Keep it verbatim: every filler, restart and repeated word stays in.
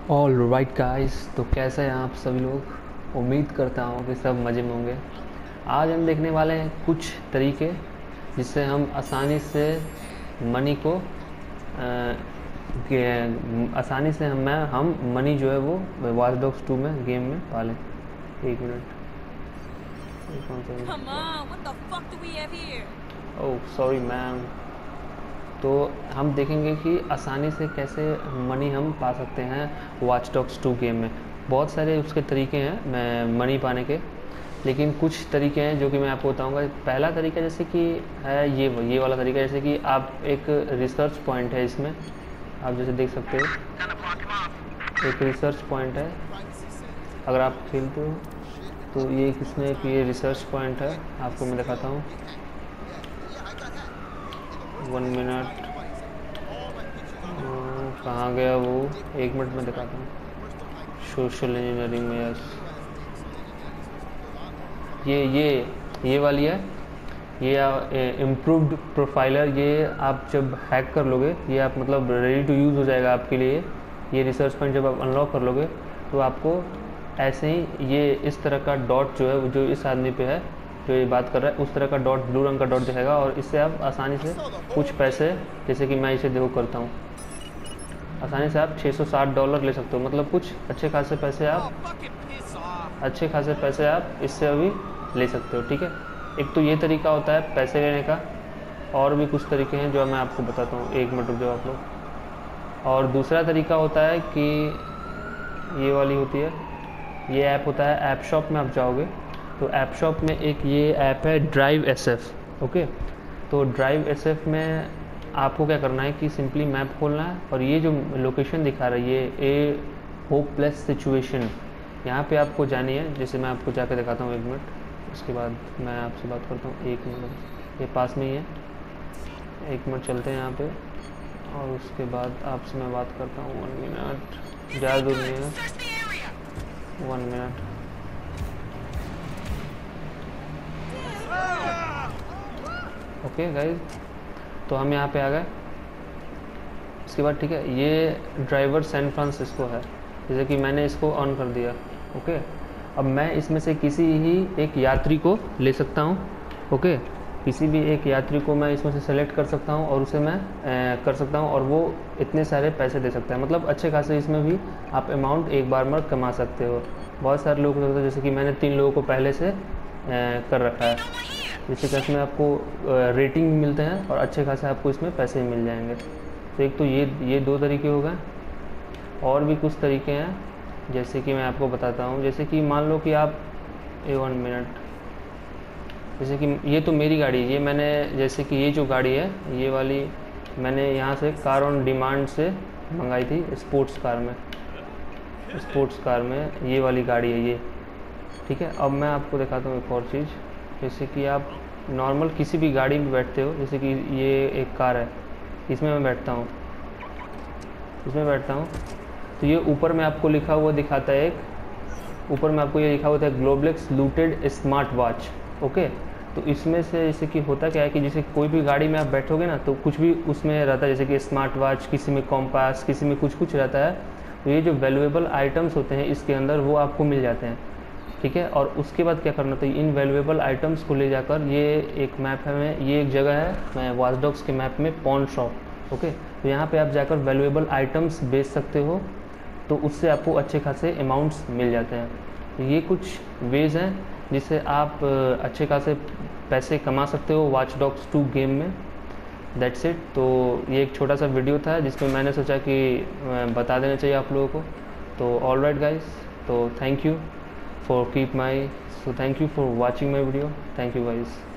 All right guys, तो कैसे हैं आप सभी लोग। उम्मीद करता हूँ कि सब मज़े में होंगे। आज हम देखने वाले हैं कुछ तरीके जिससे हम आसानी से मनी को अ, के- आसानी से हम मैं हम मनी जो है वो वॉच डॉग्स टू में गेम में पालें। एक मिनट, ये कौन Come सा? on, what the fuck do we have here? Oh sorry ma'am. तो हम देखेंगे कि आसानी से कैसे मनी हम पा सकते हैं वॉच डॉग्स टू गेम में। बहुत सारे उसके तरीके हैं मैं मनी पाने के, लेकिन कुछ तरीके हैं जो कि मैं आपको बताऊंगा। पहला तरीका जैसे कि है ये ये वाला तरीका, जैसे कि आप एक रिसर्च पॉइंट है इसमें, आप जैसे देख सकते हो एक रिसर्च पॉइंट है। अगर आप खेलते हो तो ये किसमें एक ये रिसर्च पॉइंट है, आपको मैं दिखाता हूँ। वन मिनट, कहाँ गया वो? एक मिनट में दिखाता हूँ। सोशल इंजीनियरिंग में, यस, ये ये ये वाली है। ये इम्प्रूव्ड प्रोफाइलर, ये आप जब हैक कर लोगे, ये आप मतलब रेडी टू यूज़ हो जाएगा आपके लिए। ये रिसर्च पॉइंट जब आप अनलॉक कर लोगे तो आपको ऐसे ही ये इस तरह का डॉट जो है वो जो इस आदमी पे है जो ये बात कर रहा है, उस तरह का डॉट, ब्लू रंग का डॉट दिखेगा, और इससे आप आसानी से कुछ पैसे, जैसे कि मैं इसे देखो करता हूँ, आसानी से आप छः सौ साठ डॉलर ले सकते हो। मतलब कुछ अच्छे खासे पैसे आप अच्छे खासे पैसे आप इससे अभी ले सकते हो। ठीक है, एक तो ये तरीका होता है पैसे लेने का, और भी कुछ तरीके हैं जो मैं आपको बताता हूँ। एक मिनट रुक जाओ आप लोग। और दूसरा तरीका होता है कि ये वाली होती है, ये ऐप होता है ऐप शॉप में आप जाओगे तो ऐप शॉप में एक ये ऐप है ड्राइव एस एफ। ओके, तो ड्राइव एस एफ में आपको क्या करना है कि सिंपली मैप खोलना है, और ये जो लोकेशन दिखा रहा है ये ए होपलेस सिचुएशन, यहाँ पे आपको जानी है। जैसे मैं आपको जाकर दिखाता हूँ, एक मिनट, उसके बाद मैं आपसे बात करता हूँ। एक मिनट, ये पास में ही है, एक मिनट चलते हैं यहाँ पे, और उसके बाद आपसे मैं बात करता हूँ। वन मिनट, ज़्यादा दूर नहीं है, वन मिनट। ओके गाइज, तो हम यहाँ पे आ गए। इसके बाद ठीक है, ये ड्राइवर सैन फ्रांसिस्को है, जैसे कि मैंने इसको ऑन कर दिया। ओके, अब मैं इसमें से किसी ही एक यात्री को ले सकता हूँ। ओके, किसी भी एक यात्री को मैं इसमें से सेलेक्ट कर सकता हूँ और उसे मैं ए, कर सकता हूँ, और वो इतने सारे पैसे दे सकता है। मतलब अच्छे खासे इसमें भी आप अमाउंट एक बार में कमा सकते हो। बहुत सारे लोग होते हैं, जैसे कि मैंने तीन लोगों को पहले से ए, कर रखा है, जिससे कि इसमें आपको रेटिंग भी मिलते हैं और अच्छे खासे आपको इसमें पैसे भी मिल जाएंगे। तो एक तो ये ये दो तरीके हो गए, और भी कुछ तरीके हैं जैसे कि मैं आपको बताता हूँ। जैसे कि मान लो कि आप ए वन मिनट, जैसे कि ये तो मेरी गाड़ी है, ये मैंने, जैसे कि ये जो गाड़ी है ये वाली मैंने यहाँ से कार ऑन डिमांड से मंगाई थी, स्पोर्ट्स कार में स्पोर्ट्स कार में ये वाली गाड़ी है ये। ठीक है, अब मैं आपको दिखाता हूँ एक और चीज़। जैसे कि आप नॉर्मल किसी भी गाड़ी में बैठते हो, जैसे कि ये एक कार है, इसमें मैं बैठता हूँ इसमें बैठता हूँ तो ये ऊपर में आपको लिखा हुआ दिखाता है, एक ऊपर में आपको ये लिखा हुआ है Globalex looted smart watch. Okay, तो इसमें से जैसे कि होता क्या है कि जैसे कोई भी गाड़ी में आप बैठोगे ना तो कुछ भी उसमें रहता है, जैसे कि स्मार्ट वॉच, किसी में कॉम्पास, किसी में कुछ कुछ रहता है। तो ये जो वैल्यूएबल आइटम्स होते हैं इसके अंदर वो आपको मिल जाते हैं। ठीक है, और उसके बाद क्या करना था, इन वैल्यूएबल आइटम्स को ले जाकर, ये एक मैप है, मैं ये एक जगह है मैं वॉच डॉग्स के मैप में पॉन शॉप। ओके, तो यहाँ पे आप जाकर वैल्यूएबल आइटम्स बेच सकते हो, तो उससे आपको अच्छे खासे अमाउंट्स मिल जाते हैं। तो ये कुछ वेज़ हैं जिससे आप अच्छे खासे पैसे कमा सकते हो वॉच डॉग्स टू गेम में। That's it. तो ये एक छोटा सा वीडियो था जिसमें मैंने सोचा कि बता देना चाहिए आप लोगों को। तो ऑल राइट गाइज, तो thank you for keep my so thank you for watching my video. Thank you guys.